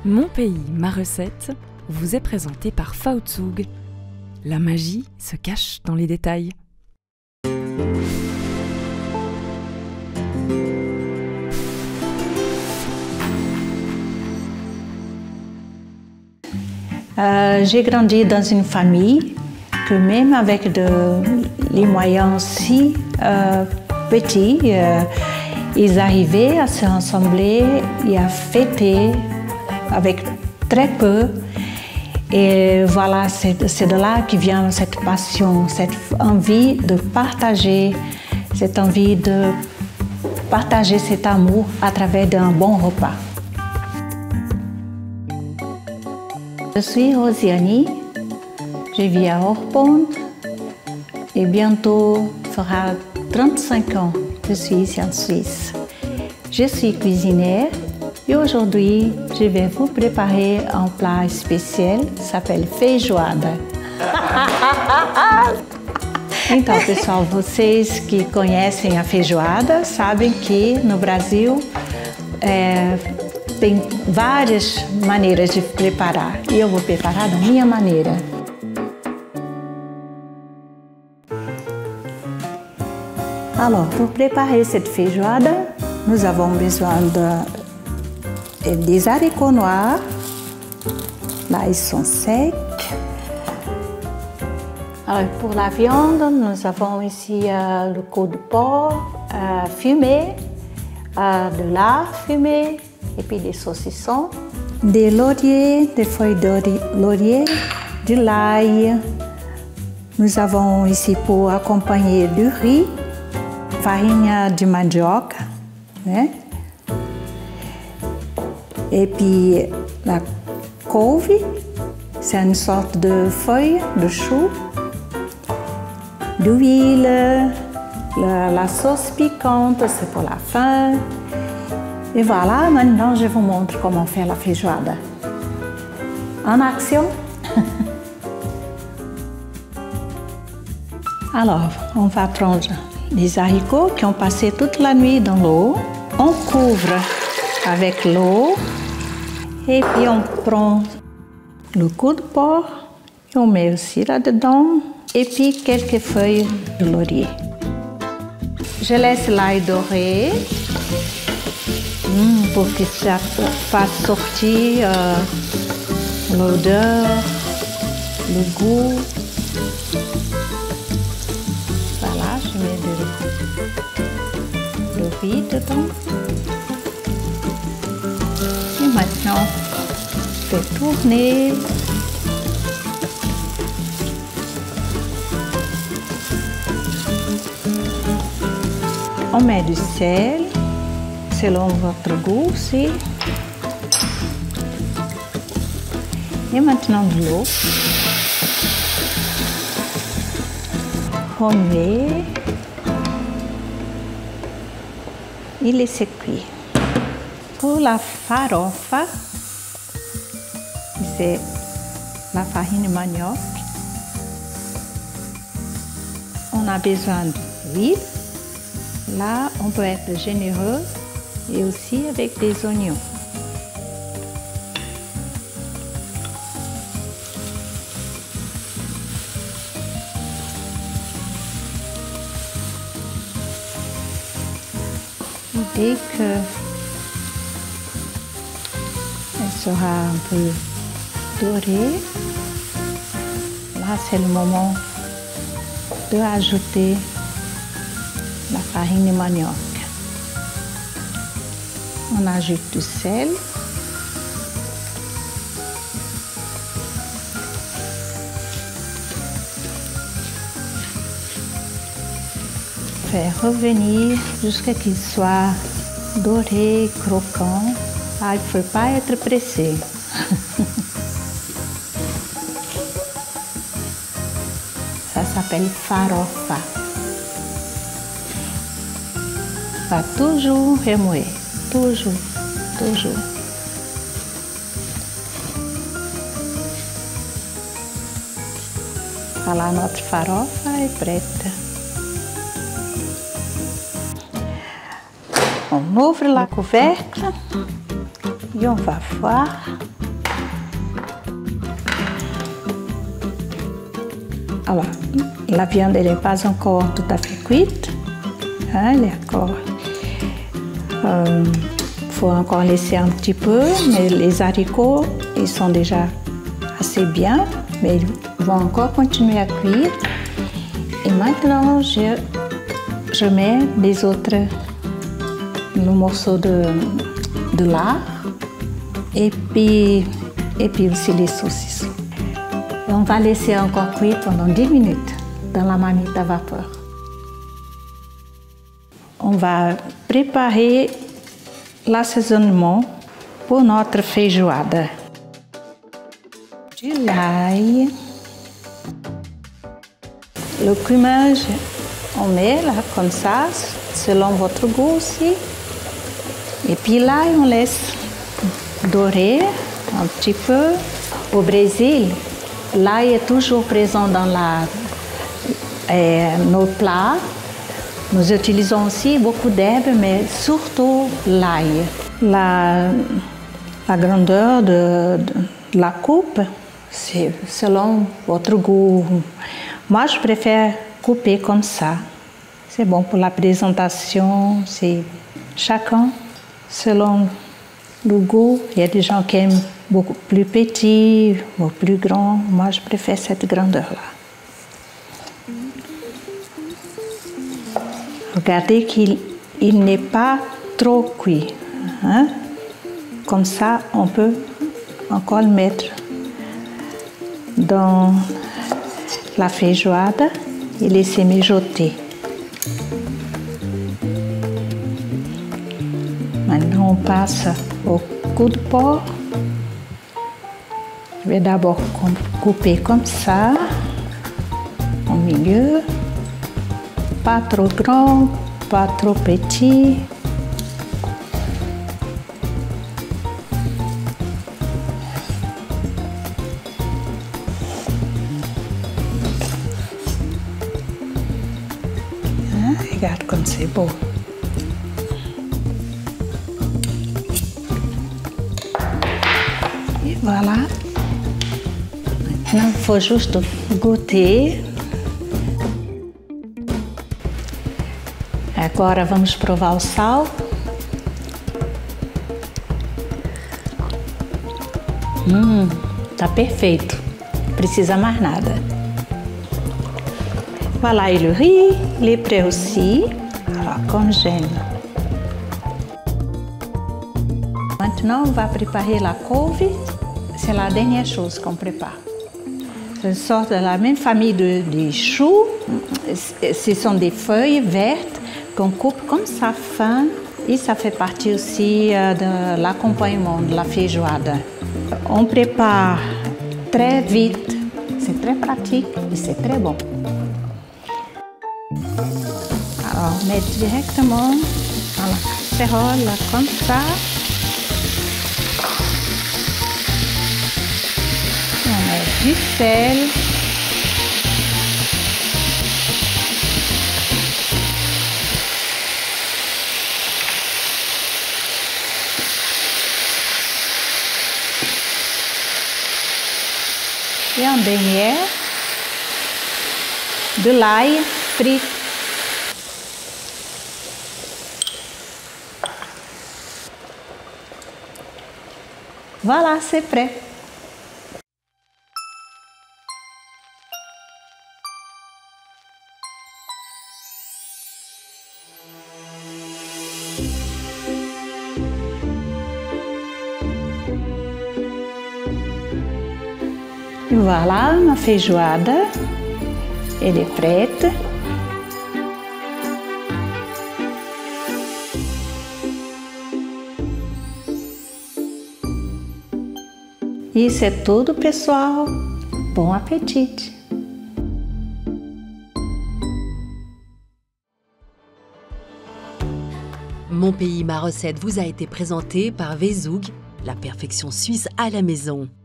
Mon pays, ma recette vous est présenté par Faotsug. La magie se cache dans les détails. J'ai grandi dans une famille que même avec les moyens si petits, ils arrivaient à se rassembler et à fêter avec très peu. Et voilà, c'est de là que vient cette passion, cette envie de partager, cet amour à travers d'un bon repas. Je suis Rosiani, je vis à Orpont et bientôt fera 35 ans que je suis ici en Suisse. Je suis cuisinière et aujourd'hui je vais vous préparer un plat spécial qui s'appelle feijoada. Então, pessoal, vocês que conhecem a feijoada sabem que no Brasil tem várias maneiras de preparar e eu vou preparar da minha maneira. Alors, pour préparer cette feijoada, nous avons besoin des haricots noirs. Là, ils sont secs. Alors, pour la viande, nous avons ici le côte de porc fumé, de lard fumé, et puis des saucissons, des lauriers, des feuilles de laurier, de l'ail. Nous avons ici pour accompagner du riz, farinha de mandioca, né? Et puis la couve, c'est une sorte de feuille de chou, de l'huile, la sauce piquante, c'est pour la fin. Et voilà, maintenant je vous montre comment faire la feijoada. En action! Alors, on va prendre les haricots qui ont passé toute la nuit dans l'eau. On couvre avec l'eau et puis on prend le côte de porc et on met aussi là-dedans et puis quelques feuilles de laurier. Je laisse l'ail dorer pour que ça fasse sortir l'odeur, le goût. Voilà, je mets le riz dedans. Et maintenant, je fais tourner. On met du sel, selon votre goût aussi. Et maintenant de l'eau. On met et laissez cuire. Pour la farofa, c'est la farine de manioc. On a besoin d'huile. Là, on peut être généreux et aussi avec des oignons. Dès que elle sera un peu dorée, là c'est le moment de ajouter la farine de manioc. On ajoute du sel. Faire revenir jusqu'à qu'il soit doré, croquant. Ah, il ne faut pas être pressé. Ça s'appelle farofa. Va toujours remuer, toujours. Voilà, notre farofa est prête. On ouvre le couvercle et on va voir Alors, la viande elle n'est pas encore tout à fait cuite. Hein, elle est encore... faut encore laisser un petit peu, mais les haricots, ils sont déjà assez bien, mais ils vont encore continuer à cuire. Et maintenant, je mets le morceau de lard et puis aussi les saucissons. Et on va laisser encore cuire pendant 10 minutes dans la marmite à vapeur. On va préparer l'assaisonnement pour notre feijoada. Du l'ail. Le cumin, on met là comme ça, selon votre goût aussi. Et puis l'ail, on laisse dorer un petit peu. Au Brésil, l'ail est toujours présent dans nos plats. Nous utilisons aussi beaucoup d'herbes, mais surtout l'ail. La grandeur de la coupe, c'est selon votre goût. Moi, je préfère couper comme ça. C'est bon pour la présentation, c'est chacun selon le goût. Il y a des gens qui aiment beaucoup plus petit ou plus grand. Moi, je préfère cette grandeur-là. Regardez qu'il n'est pas trop cuit. Hein? Comme ça, on peut encore le mettre dans la feijoada et laisser mijoter. Maintenant, on passe au coup de porc. Je vais d'abord couper comme ça, au milieu. Pas trop grand, pas trop petit. Hein, regarde comme c'est beau. Et voilà. Maintenant, il faut juste goûter. Agora vamos provar o sal. Tá perfeito. Não precisa mais nada. Voilà, et le riz, il est prêt aussi. Alors, congèle. Maintenant, on va préparer la couve. C'est la dernière chose qu'on prépare. Ce sont de la même famille des choux. Ce sont des feuilles vertes qu'on coupe comme ça fin et ça fait partie aussi de l'accompagnement de la feijoada. On prépare très vite, c'est très pratique et c'est très bon. Alors on met directement dans la casserole comme ça. On met du sel. Et en dernière, de l'ail frit. Voilà, c'est prêt. Voilà, ma feijoada, elle est prête. E isso é tudo, pessoal. Bom apetite! Mon pays, ma recette vous a été présenté par Vezoug, la perfection suisse à la maison.